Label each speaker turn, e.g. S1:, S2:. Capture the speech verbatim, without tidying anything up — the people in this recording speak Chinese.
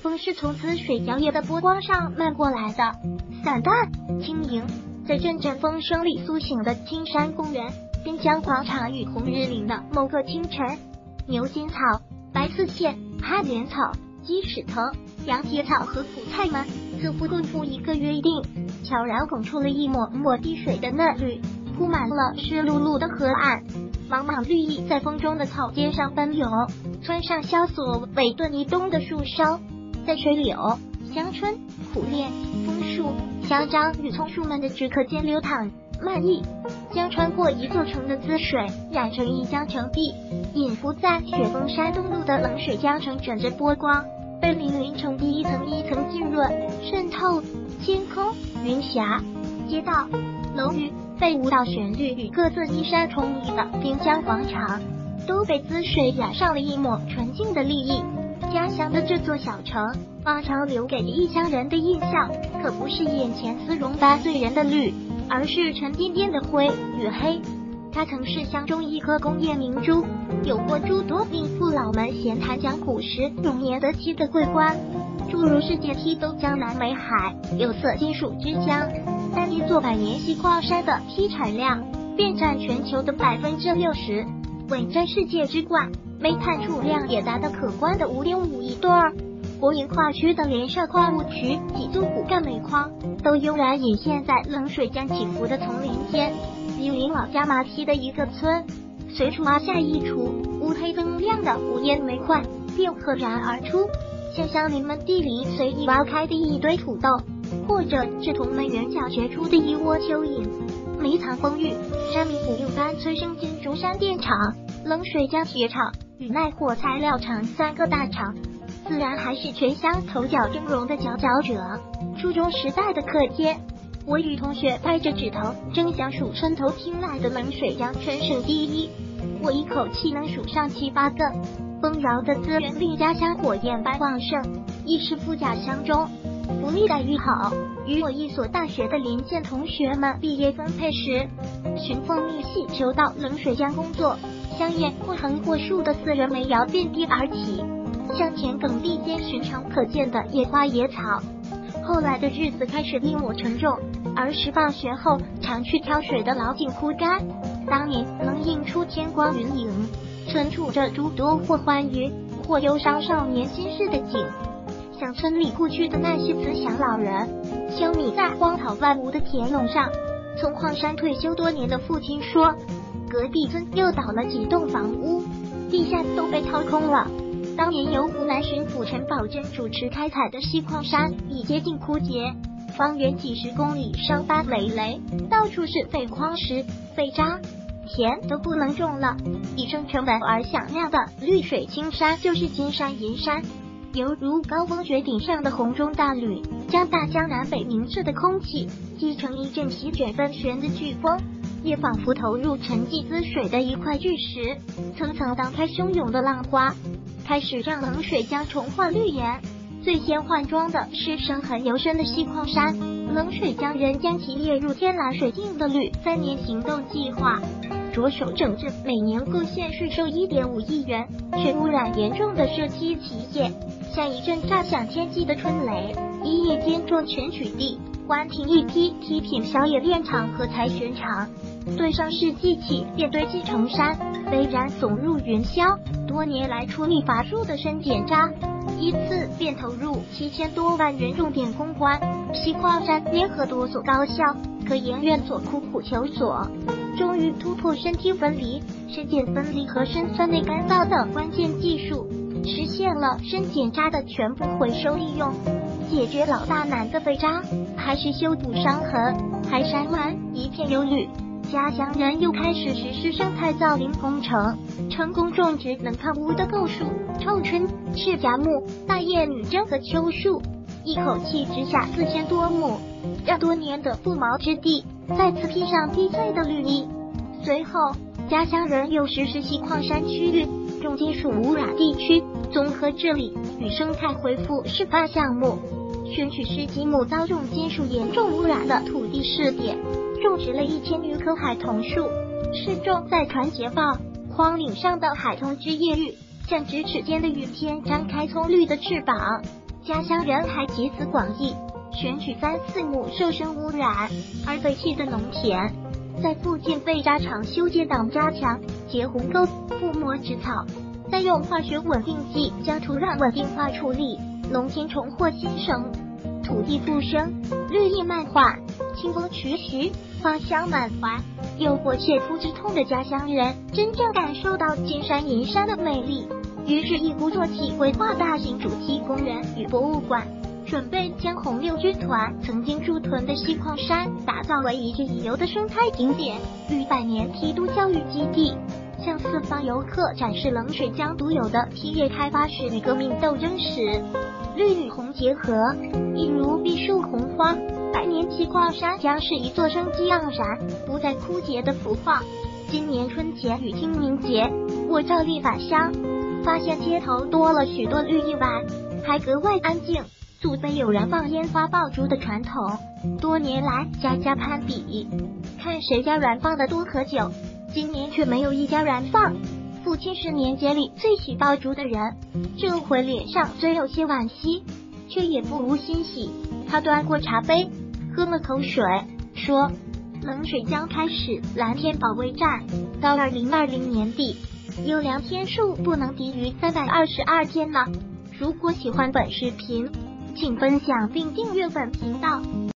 S1: 风是从滋水摇曳的波光上漫过来的，散淡轻盈。在阵阵风声里苏醒的青山公园、滨江广场与红日岭的某个清晨，牛筋草、白丝线、旱莲草、鸡屎藤、羊蹄草和苦菜们似乎共赴一个约定，悄然拱出了一抹抹滴水的嫩绿，铺满了湿漉漉的河岸。茫茫绿意在风中的草间上奔游，穿上萧索尾顿一冬的树梢，在水柳、香椿、苦楝、枫树、香樟与葱树们的枝柯间流淌漫溢，将穿过一座城的滋水染成一江澄碧，隐伏在雪峰山东麓的冷水江城枕着波光，被粼粼成滴一层一层浸润渗透。天空、云霞、街道、楼宇，被舞蹈旋律与各自衣衫重昵的滨江广场，都被滋水染上了一抹纯净的丽意。家乡的这座小城，往常留给异乡人的印象，可不是眼前丝绒般醉人的绿，而是沉甸甸的灰与黑。它曾是乡中一颗工业明珠，有过诸多令父老们闲谈讲古时容颜得妻的桂冠，诸如世界梯都江南美海，有色金属之乡。单一座百年锡矿山的批产量便占全球的百分之六十，稳占世界之冠。煤炭储量也达到可观的五点五亿吨。博云跨区的连社矿务区几座骨干煤矿都悠然隐现在冷水江起伏的丛林间。毗邻老家马蹄的一个村，随处挖下一处乌黑锃亮的无烟煤块便赫然而出，像乡邻们地里随意挖开的一堆土豆，或者是同门圆角掘出的一窝蚯蚓。煤藏丰裕，山民不用般催生进中山电厂、冷水江铁厂与耐火材料厂三个大厂，自然还是全乡头角峥嵘的佼佼者。初中时代的课间，我与同学掰着指头争相数村头听来的冷水江全省第一，我一口气能数上七八个。丰饶的资源令家乡火焰般旺盛，亦是富甲乡中，福利待遇好。与我一所大学的邻县同学们毕业分配时，寻风觅隙求到冷水江工作，香艳或横或竖的私人煤窑遍地而起，向田埂地间寻常可见的野花野草。后来的日子开始令我沉重，儿时放学后常去挑水的老井枯干，当年能映出天光云影，存储着诸多或欢愉或忧伤少年心事的景。像村里故去的那些慈祥老人，休谧在荒草万亩的田垄上。从矿山退休多年的父亲说，隔壁村又倒了几栋房屋，地下都被掏空了。当年由湖南巡抚陈宝珍主持开采的锡矿山已接近枯竭，方圆几十公里伤疤累累，到处是废矿石、废渣，田都不能种了。一声沉稳而响亮的绿水青山就是金山银山，犹如高峰绝顶上的洪钟大吕，将大江南北明澈的空气击成一阵席卷纷纭的飓风，也仿佛投入沉寂滋水的一块巨石，层层荡开汹涌的浪花，开始让冷水江重焕绿颜。最先换装的是伤痕尤深的锡矿山，冷水江人将其列入天蓝水净的绿三年行动计划，着手整治每年贡献税收 一点五亿元却污染严重的涉溪企业，像一阵炸响天际的春雷，一夜间重拳取缔，关停一批梯品小冶炼厂和采选厂，对上世纪起便堆积成山，飞然耸入云霄。多年来出力乏术的深碱渣，一次便投入七千多万元重点攻关。锡矿山联合多所高校、科研院所苦苦求索，终于突破深梯分离、深碱分离和深酸内干燥等关键技术，实现了深碱渣的全部回收利用。解决老大难的废渣，还是修补伤痕，还山湾一片忧绿。家乡人又开始实施生态造林工程，成功种植能抗污的构树、臭椿、赤甲木、大叶女贞和秋树，一口气植下四千多亩，让多年的不毛之地再次披上碧翠的绿意。随后，家乡人又实施锡矿山区域重金属污染地区综合治理与生态恢复示范项目，选取十几亩遭重金属严重污染的土地试点，种植了一千余棵海桐树，是种在船节报荒岭上的海桐枝叶绿，像咫尺间的雨天张开葱绿的翅膀， 家乡人还集思广益，选取三四亩受生污染而废弃的农田，在附近废渣场修建挡渣墙、结鸿沟、覆没植草，再用化学稳定剂将土壤稳定化处理，农田重获新生，土地复生，绿意漫画，清风徐徐，花香满怀。有过切肤之痛的家乡人真正感受到金山银山的魅力，于是一鼓作气规划大型主题公园与博物馆，准备将红六军团曾经驻屯的西矿山打造为一日一游的生态景点与百年梯度教育基地，向四方游客展示冷水江独有的梯业开发史与革命斗争史。绿与红结合，一如碧树红花，百年七矿山将是一座生机盎然、不再枯竭的符画。今年春节与清明节，我照例返乡，发现街头多了许多绿意外，还格外安静。祖辈有燃放烟花爆竹的传统，多年来家家攀比，看谁家燃放的多和久。今年却没有一家燃放。父亲是年节里最喜爆竹的人，这回脸上虽有些惋惜，却也不无欣喜。他端过茶杯，喝了口水，说：“冷水江开始蓝天保卫战，到二零二零年底，优良天数不能低于三百二十二天了。如果喜欢本视频，请分享并订阅本频道。”